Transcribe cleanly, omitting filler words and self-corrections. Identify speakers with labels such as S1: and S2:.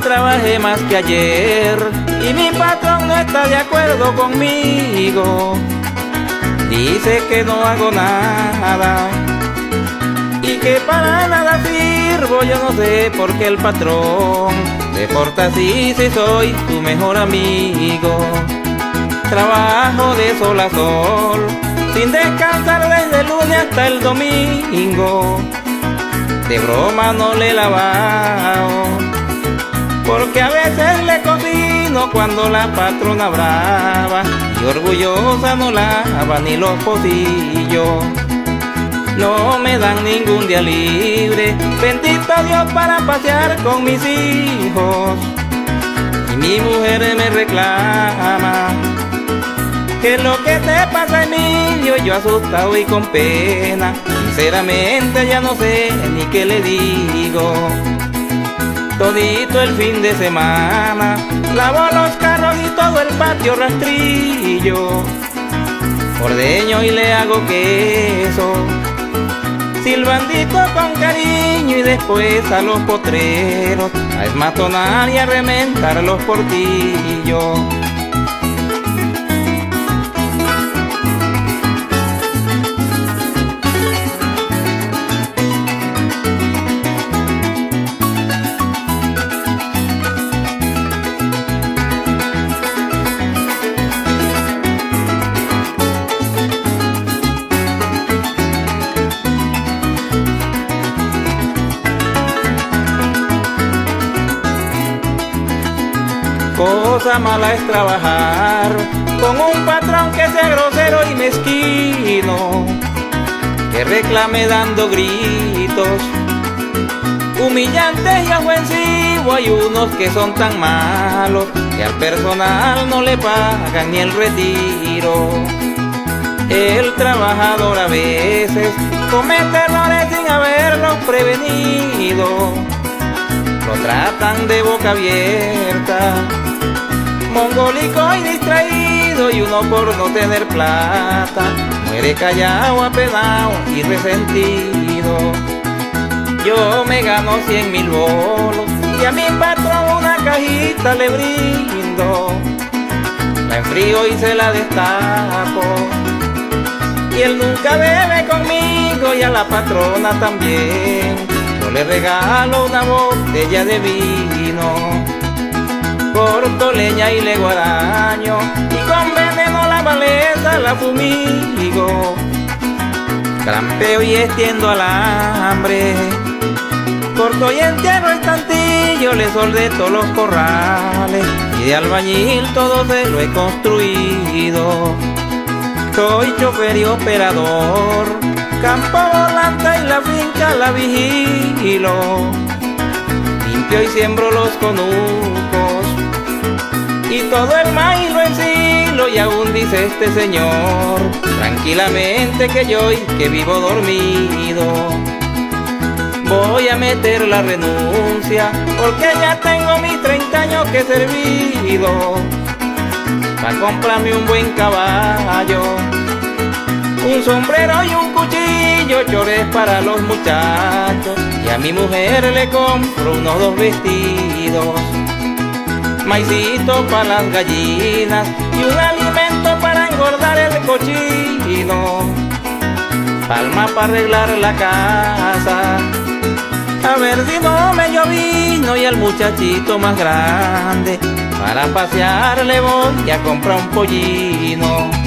S1: trabajé más que ayer y mi patrón no está de acuerdo conmigo. Dice que no hago nada y que para nada sirvo. Yo no sé por qué el patrón se porta así si soy tu mejor amigo. Trabajo de sol a sol sin descansar desde el lunes hasta el domingo. De broma no le he lavado, porque a veces le cocino cuando la patrona brava y orgullosa no lava ni los pocillos. No me dan ningún día libre, bendito Dios, para pasear con mis hijos. Y mi mujer me reclama: ¿qué es lo que te pasa, Emilio? Yo asustado y con pena, sinceramente ya no sé ni qué le digo. Todito el fin de semana lavo los carros y todo el patio rastrillo. Ordeño y le hago queso, silbandito con cariño, y después a los potreros a esmatonar y a rementar los portillos. Cosa mala es trabajar con un patrón que sea grosero y mezquino, que reclame dando gritos, humillantes y ofensivos. Hay unos que son tan malos que al personal no le pagan ni el retiro. El trabajador a veces comete errores sin haberlos prevenido. Lo tratan de boca abierta, mongólico y distraído, y uno por no tener plata muere callado, apenado y resentido. Yo me gano 100.000 bolos y a mi patrón una cajita le brindo. La enfrío y se la destapo, y él nunca bebe conmigo, y a la patrona también. Yo le regalo una botella de vino, corto leña y le guaraño, y con veneno la maleza la fumigo. Trampeo y extiendo alambre, corto y entierro el tantillo, le soldé todos los corrales, y de albañil todo se lo he construido. Soy chofer y operador, campo volante y la finca la vigilo. Limpio y siembro los conucos, y todo el maíz lo ensilo, y aún dice este señor tranquilamente que yo y que vivo dormido. Voy a meter la renuncia porque ya tengo mis 30 años que he servido, para comprarme un buen caballo, un sombrero y un cuchillo, chores para los muchachos, y a mi mujer le compro unos 2 vestidos, maicito para las gallinas y un alimento para engordar el cochino, palma para arreglar la casa, a ver si no me llovino, y al muchachito más grande para pasear le voy a comprar un pollino.